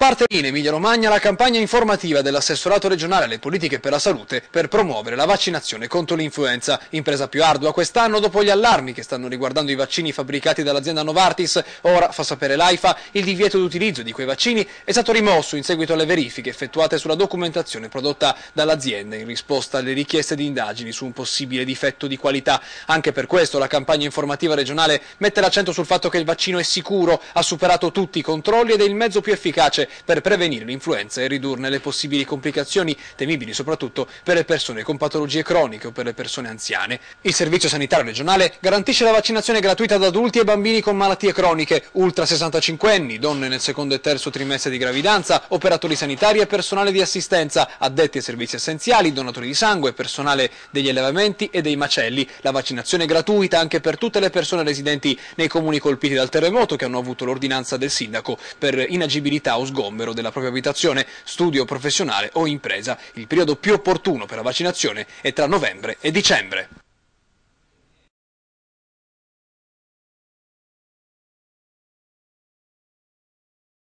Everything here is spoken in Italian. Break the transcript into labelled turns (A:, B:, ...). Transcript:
A: Parte in Emilia-Romagna la campagna informativa dell'assessorato regionale alle politiche per la salute per promuovere la vaccinazione contro l'influenza. Impresa più ardua quest'anno dopo gli allarmi che stanno riguardando i vaccini fabbricati dall'azienda Novartis. Ora, fa sapere l'AIFA, il divieto d'utilizzo di quei vaccini è stato rimosso in seguito alle verifiche effettuate sulla documentazione prodotta dall'azienda in risposta alle richieste di indagini su un possibile difetto di qualità. Anche per questo la campagna informativa regionale mette l'accento sul fatto che il vaccino è sicuro, ha superato tutti i controlli ed è il mezzo più efficace per prevenire l'influenza e ridurne le possibili complicazioni, temibili soprattutto per le persone con patologie croniche o per le persone anziane. Il Servizio Sanitario Regionale garantisce la vaccinazione gratuita ad adulti e bambini con malattie croniche, ultra 65enni, donne nel secondo e terzo trimestre di gravidanza, operatori sanitari e personale di assistenza, addetti ai servizi essenziali, donatori di sangue, personale degli allevamenti e dei macelli. La vaccinazione è gratuita anche per tutte le persone residenti nei comuni colpiti dal terremoto che hanno avuto l'ordinanza del sindaco per inagibilità o sgombero della propria abitazione, studio professionale o impresa. Il periodo più opportuno per la vaccinazione è tra novembre e dicembre.